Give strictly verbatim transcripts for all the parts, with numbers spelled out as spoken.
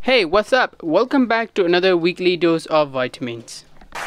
Hey, what's up? Welcome back to another weekly dose of vitamins.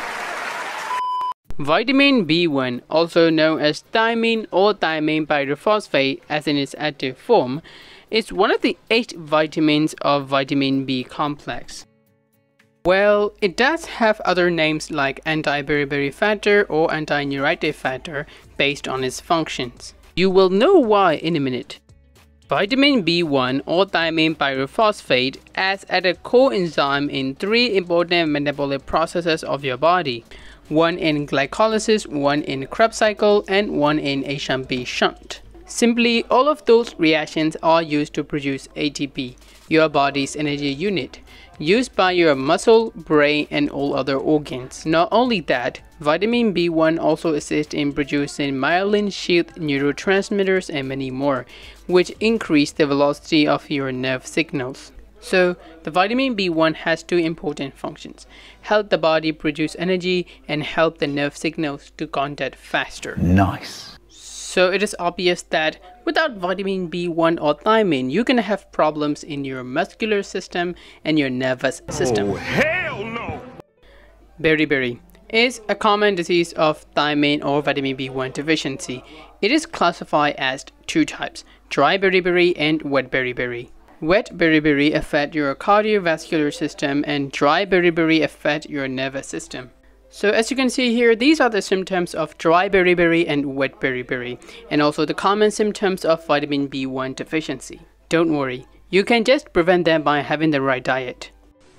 Vitamin B one, also known as thiamine or thiamine pyrophosphate as in its active form, is one of the eight vitamins of vitamin B complex. Well, it does have other names like anti-beriberi factor or anti-neuritic factor based on its functions. You will know why in a minute. Vitamin B one or thiamine pyrophosphate acts as a coenzyme in three important metabolic processes of your body. One in glycolysis, one in Krebs cycle, and one in H M B shunt. Simply, all of those reactions are used to produce A T P, your body's energy unit, used by your muscle, brain, and all other organs. Not only that, vitamin B one also assists in producing myelin sheath neurotransmitters and many more, which increase the velocity of your nerve signals. So, the vitamin B one has two important functions: help the body produce energy and help the nerve signals to contact faster. Nice. So it is obvious that without vitamin B one or thiamine, you're gonna have problems in your muscular system and your nervous system. Oh, hell no! Beriberi is a common disease of thiamine or vitamin B one deficiency. It is classified as two types: dry beriberi and wet beriberi. Wet beriberi affect your cardiovascular system and dry beriberi affect your nervous system. So as you can see here, these are the symptoms of dry beriberi and wet beriberi, and also the common symptoms of vitamin B one deficiency. Don't worry, you can just prevent them by having the right diet.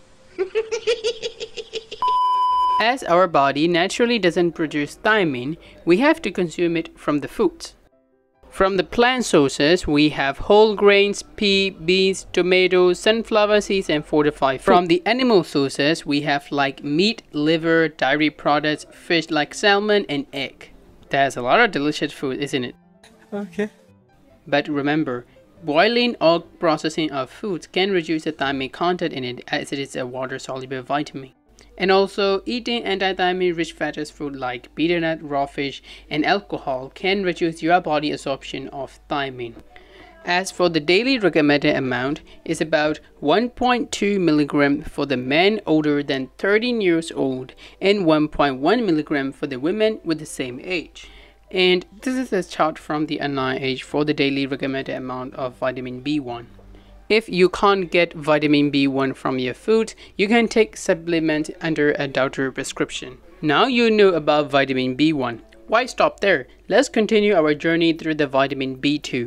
As our body naturally doesn't produce thiamine, we have to consume it from the foods. From the plant sources, we have whole grains, pea, beans, tomatoes, sunflower seeds, and fortified fruit. From the animal sources, we have like meat, liver, dairy products, fish like salmon, and egg. There's a lot of delicious food, isn't it? Okay. But remember, boiling or processing of foods can reduce the thiamine content in it, as it is a water-soluble vitamin. And also, eating anti-thiamine rich fattest food like betel raw fish, and alcohol can reduce your body absorption of thiamine. As for the daily recommended amount, is about one point two milligrams for the men older than thirteen years old and one point one milligrams for the women with the same age. And this is a chart from the N I H for the daily recommended amount of vitamin B one. If you can't get vitamin B one from your food, you can take supplement under a doctor prescription. Now you know about vitamin B one. Why stop there? Let's continue our journey through the vitamin B two.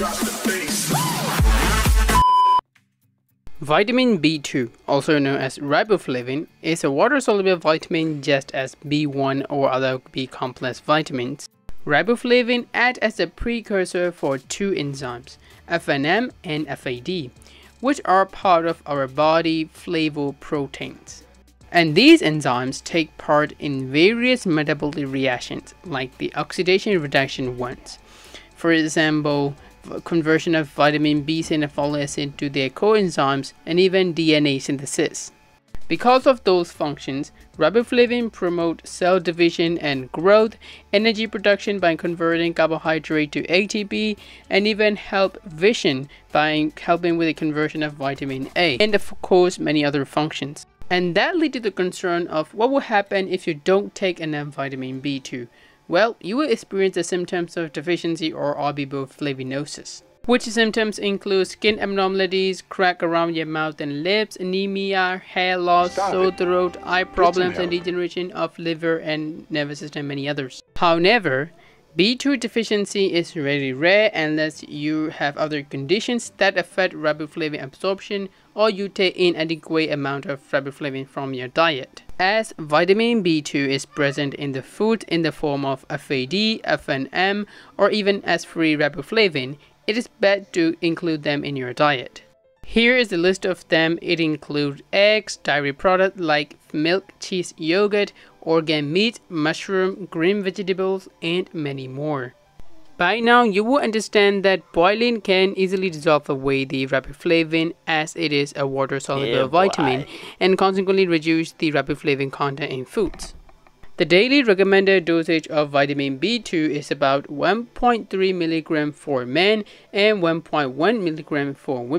Vitamin B two, also known as riboflavin, is a water-soluble vitamin just as B one or other B-complex vitamins. Riboflavin acts as a precursor for two enzymes, F N M and F A D, which are part of our body flavoproteins. And these enzymes take part in various metabolic reactions, like the oxidation reduction ones. For example, conversion of vitamin B and folic acid to their coenzymes, and even D N A synthesis. Because of those functions, riboflavin promotes cell division and growth, energy production by converting carbohydrate to A T P, and even help vision by helping with the conversion of vitamin A, and of course many other functions. And that leads to the concern of what will happen if you don't take enough vitamin B two. Well, you will experience the symptoms of deficiency or riboflavinosis. Which symptoms include skin abnormalities, crack around your mouth and lips, anemia, hair loss, Stop sore throat, it. eye problems, and degeneration of liver and nervous system, and many others. However, B two deficiency is very rare unless you have other conditions that affect riboflavin absorption or you take inadequate amount of riboflavin from your diet. As vitamin B two is present in the food in the form of F A D, F N M, or even as free riboflavin, it is best to include them in your diet. Here is a list of them. It includes eggs, dairy products like milk, cheese, yogurt, organ meat, mushroom, green vegetables, and many more. By now, you will understand that boiling can easily dissolve away the riboflavin, as it is a water-soluble yeah, vitamin, and consequently reduce the riboflavin content in foods. The daily recommended dosage of vitamin B two is about one point three milligrams for men and one point one milligrams for women.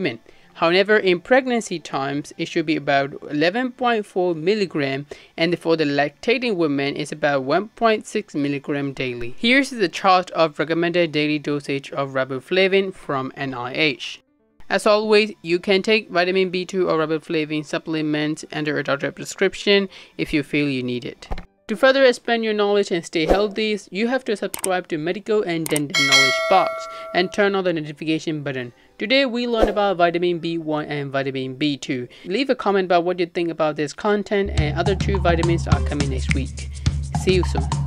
However, in pregnancy times, it should be about eleven point four milligram, and for the lactating women, it's about one point six milligram daily. Here's the chart of recommended daily dosage of riboflavin from N I H. As always, you can take vitamin B two or riboflavin supplements under a doctor's prescription if you feel you need it. To further expand your knowledge and stay healthy, you have to subscribe to Medical and Dental Knowledge Box and turn on the notification button. Today we learned about vitamin B one and vitamin B two. Leave a comment about what you think about this content, and other two vitamins are coming next week. See you soon.